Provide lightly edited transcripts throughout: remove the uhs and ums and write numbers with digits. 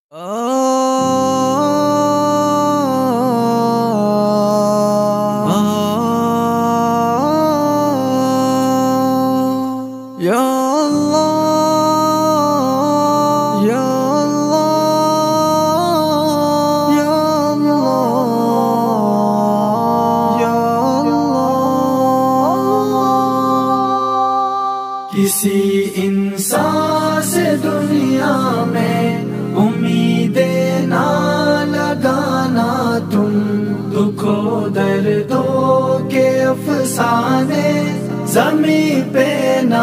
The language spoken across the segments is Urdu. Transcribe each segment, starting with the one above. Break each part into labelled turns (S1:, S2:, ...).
S1: یا اللہ یا اللہ یا اللہ یا اللہ۔ کسی انسان سے دنیا میں امیدیں نہ لگانا تم، دکھوں دردوں کے افسانے زمین پہ نہ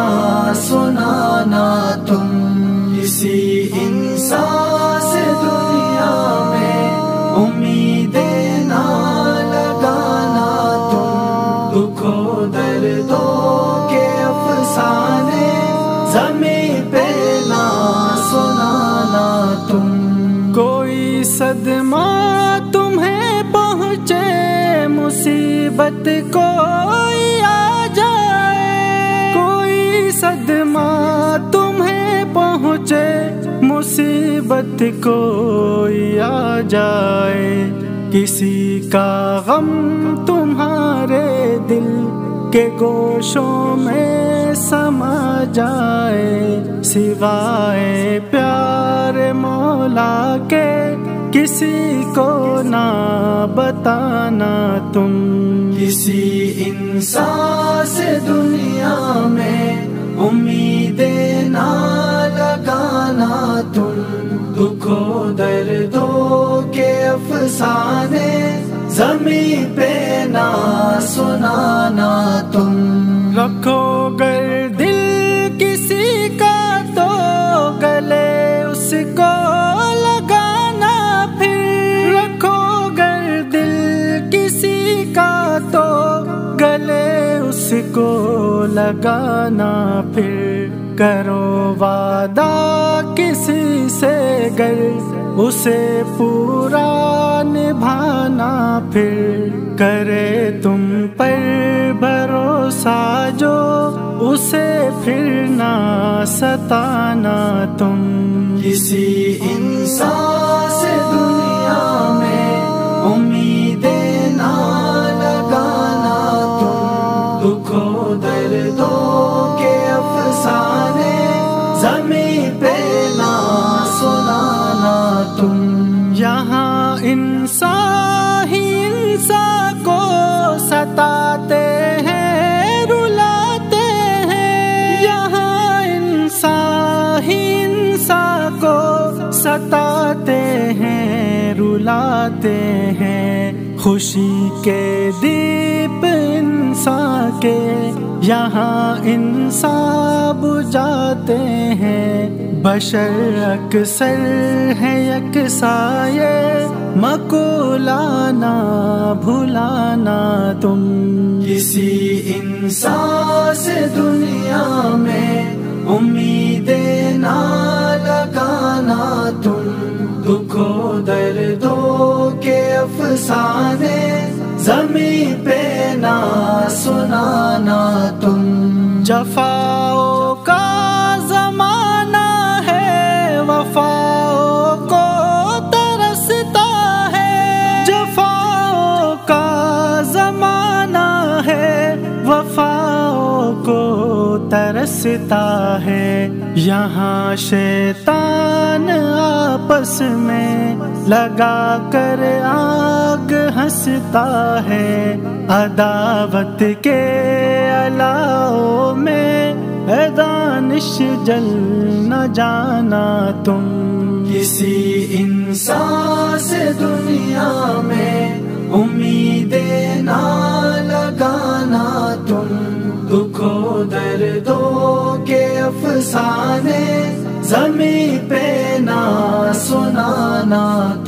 S1: سنانا تم۔ کسی انسان سے دنیا میں امیدیں نہ لگانا تم، دکھوں دردوں کے افسانے زمین پہ نہ سنانا تم۔ کوئی صدمہ تمہیں پہنچے، مصیبت کوئی آ جائے، کوئی صدمہ تمہیں پہنچے، مصیبت کوئی آ جائے، کسی کا غم تمہارے دل کے گوشوں میں سما جائے، سوائے پیار مولا کے کسی کو نہ بتانا تم۔ کسی انسان سے دنیا میں امیدیں نہ لگانا تم، دکھوں دردوں کے افسانے زمین پہ نہ سنانا تم۔ رکھو گر دل کسی کا تو گلے اس کو لگانا پھر، رکھو گر دل کسی کا تو گلے اس کو لگانا پھر، کرو وعدہ کسی سے گر اسے پورا نبھانا پھر، کرے تم پر بھروسہ جو اسے پھر نہ ستانا تم۔ کسی انسان سے دنیا میں امیدیں نہ لگانا تم، دکھوں دردوں کے افسانے زمین پہ نہ سنانا تم۔ یہاں انسان ہی انسان کو ستاتے ہیں، رلاتے ہیں، یہاں انسان ہی انسان کو ستاتے ہیں، رلاتے ہیں، خوشی کے دیپ انسان کے یہاں انسان بجھاتے ہیں، بشر اکثر ہے یکساں یہ مقولہ نہ بھلانا تم۔ کسی انسان سے دنیا میں امیدیں نہ لگانا تم، دکھوں دردوں کے افسانے زمین پہ نہ سنانا تم۔ جفاؤں کا زمانہ ہے، وفاؤں کو ترستا ہے، جفاؤں کا زمانہ ہے، وفاؤں کو ترستا ہے، یہاں شیطان آپس میں لگا کر آگ ہنستا ہے، عداوت کے الاؤ میں اے دانش جل نہ جانا تم۔ کسی انسان سے دنیا میں امیدیں نہ لگانا تم، دکھوں دردوں کے افسانے زمین پہ نہ سنانا